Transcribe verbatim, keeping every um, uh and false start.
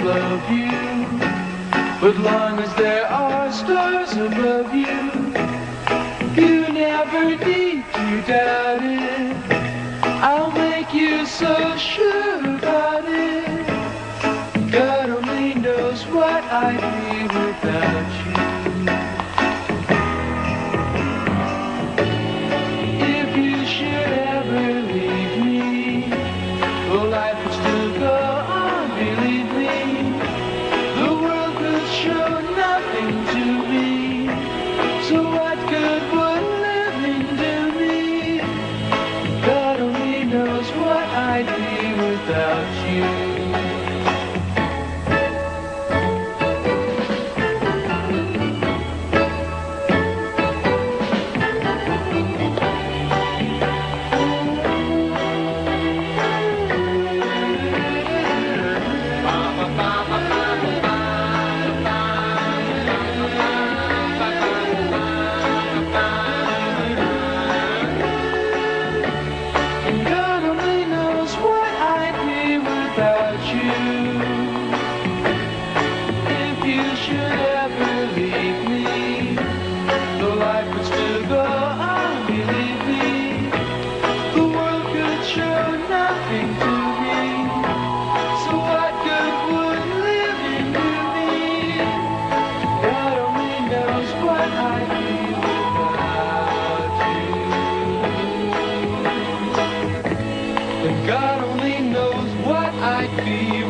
love you. But long as there are stars above you, you never need to doubt it. I'll make you so sure about it. God only knows what I'd be without you. If you should ever leave me, well, life would still go on, believe me. The world could show nothing to me, so what good would living do me? God only knows what I'd be without you. God only knows what I'd be